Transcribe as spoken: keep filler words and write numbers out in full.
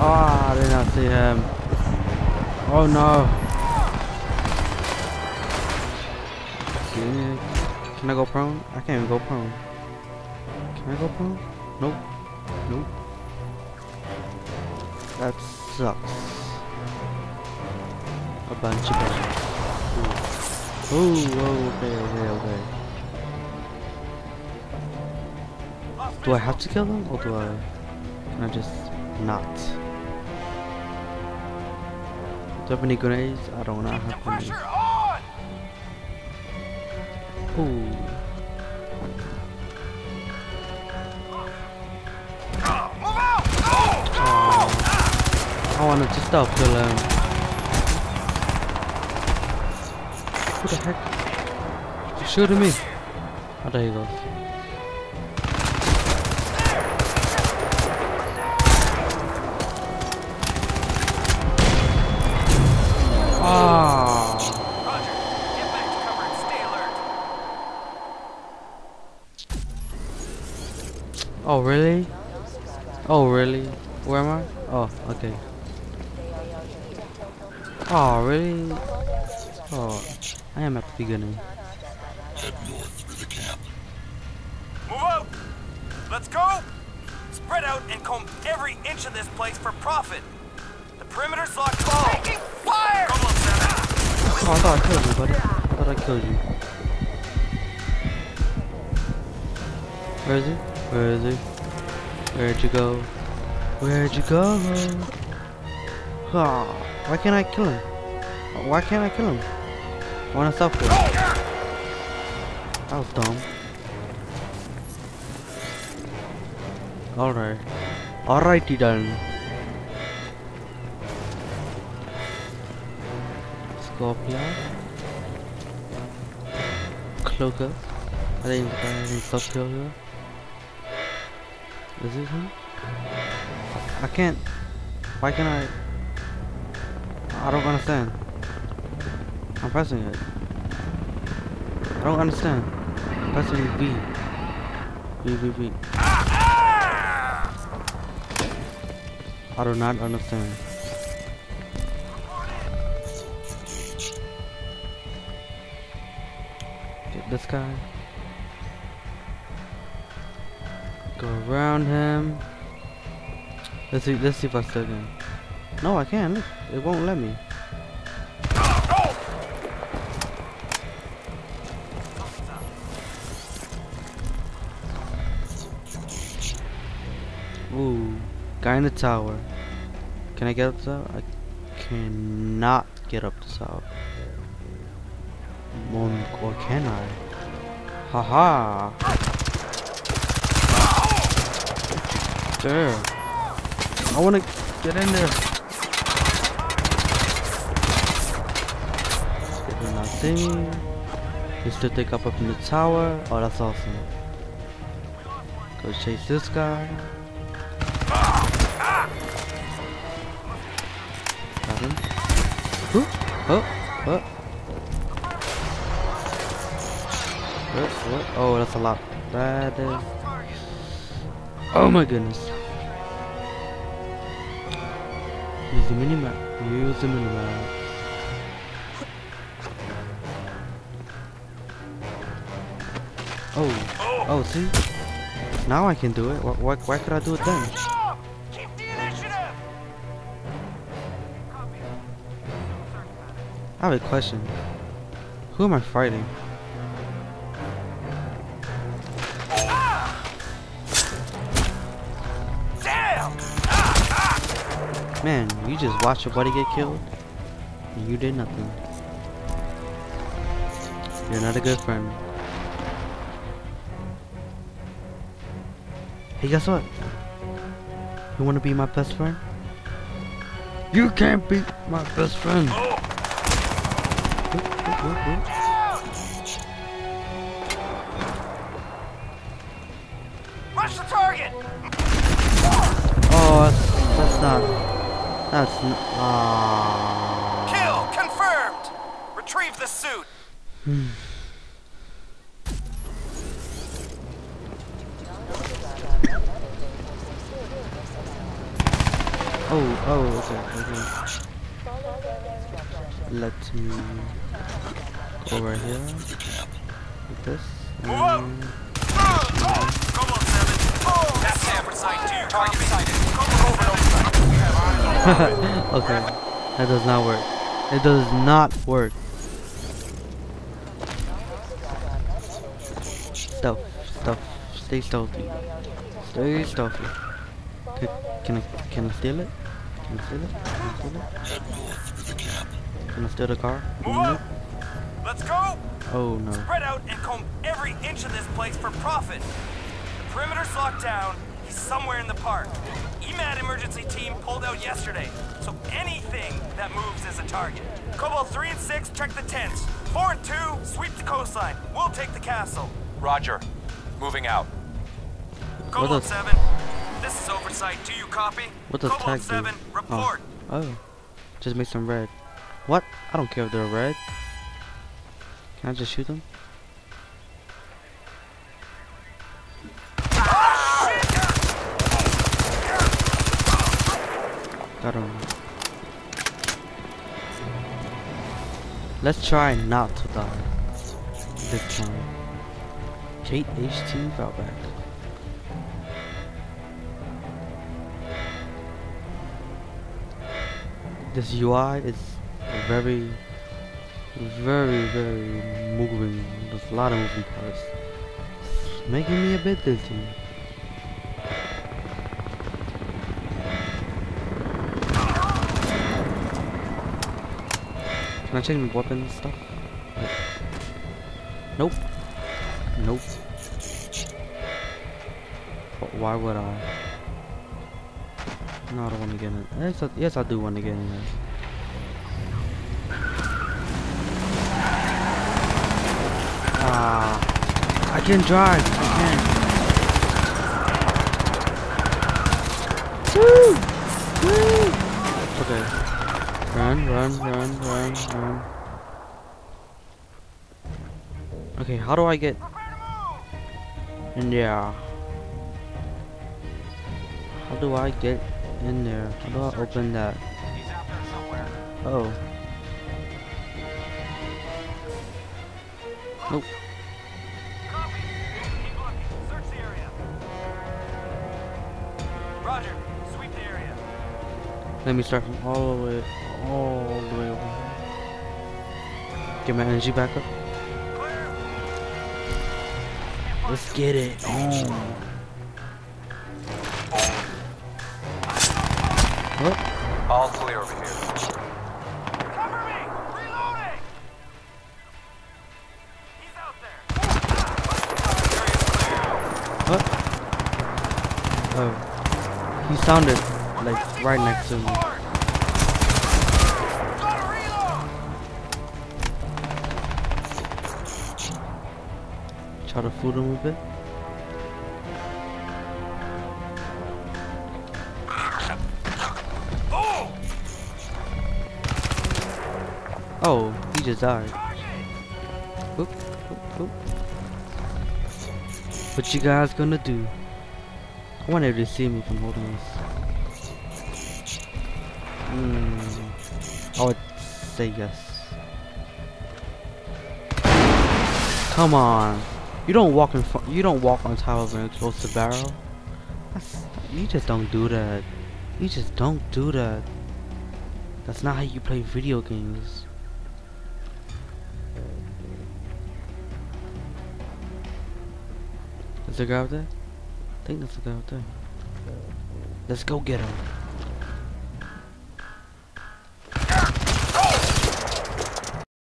Oh, I did not see him. Oh no. Can, can I go prone? I can't even go prone. Can I go prone? Nope. Nope. That sucks. A bunch of bugs. Ooh. Ooh, okay, okay, okay. Do I have to kill them, or do I? Can I just not? Do I have any grenades? I don't not have grenades. Ooh. Oh, I wanted to stop kill him. Who the heck? He's shooting me. Oh, there he goes. Ah. Roger. Get back to cover and stay alert. Oh really? Oh really? Where am I? Oh, okay. Oh really? Oh, I am at the beginning. Head north through the camp. Move out! Let's go! Spread out and comb every inch of this place for profit. The perimeter's locked full. Taking fire! Come on, Seven. Oh, I thought I killed you, buddy. I thought I killed you. Where is he? Where is he? Where'd you go? Where'd you go? Oh, why can't I kill him? Why can't I kill him? I wanna stop him. That was dumb. Alright. Alrighty then. Let's go up here. Cloaker. I think I think stop here. Is it him? I can't. Why can't I? I don't understand. I'm pressing it. I don't understand. I'm pressing V. V, V, V. I do not understand. Get this guy. Go around him. Let's see. Let's see if I still can. No, I can't. Look, it won't let me. Ooh, guy in the tower. Can I get up the tower? I cannot get up the tower. Or can I? Haha. There. I wanna get in there. They do not see me. He still take up up in the tower. Oh, that's awesome. Go chase this guy. Got him. Ooh. Oh, oh. What, what? Oh, that's a lot. That is. Oh my goodness. Use the minimap. Use the minimap. Oh. Oh, see? Now I can do it. Why, why, why could I do it then? Keep the initiative! I have a question. Who am I fighting? Man, you just watch your buddy get killed, and you did nothing. You're not a good friend. Hey, guess what? You wanna be my best friend? You can't be my best friend! Oop, oop, oop, oop. Rush the target! Oh, that's, that's not... That's n- ah. Kill confirmed. Retrieve the suit. Oh, oh, okay, okay. Let me go right here. Like this. Move out! And Come on, seven. That's Amber side two. Target sighted. Come over outside. We have eyes on okay, that does not work. It does not work. Stealth, stealth, stay stealthy. Stay stealthy. Can, can I, can I steal it? Can I steal it? Can I steal it? Head north to the camp. Can I steal the car? Move Nope. up! Let's go! Oh no. Spread out and comb every inch of this place for profit. The perimeter's locked down. He's somewhere in the park. E M A D emergency team pulled out yesterday, so anything that moves is a target. Cobalt three and six, check the tents. four and two, sweep the coastline. We'll take the castle. Roger. Moving out. Cobalt does- seven, this is Oversight. Do you copy? What does Cobalt tag do? seven, report. Oh. oh. Just make some red. What? I don't care if they're red. Can I just shoot them? Got him. Let's try not to die this time. Kate H T fell back. This U I is very, very, very moving. There's a lot of moving parts. It's making me a bit dizzy. Can I change my weapon and stuff? Like, nope. Nope. But why would I? No, I don't want to get in. Yes, I, yes, I do want to get in there. Ah, I can drive. I can. Woo! Woo! Okay. Run, run, run, run, run. Okay, how do I get in there? How do I get in there? How do I open that? He's out there somewhere. Oh. Nope. Copy. Keep looking. Search the area. Roger. Sweep the area. Let me start from all the way, all the way over here. Get my energy back up. Clear. Let's get it. Oh. Oh. All clear over here. Cover me! Reloading! He's out there. Area's clear. What? Oh. He sounded like right next to me. Gotta reload! Try to fool him a bit. Oh! Oh, he just died. Oop, oop, oop. What you guys gonna do? I want everybody to see me from holding this. Hmm. I would say yes. Come on. You don't walk in front. You don't walk on top of an explosive barrel. That's, you just don't do that. You just don't do that. That's not how you play video games. Is there a guy out there? I think that's the guy out there. Let's go get him.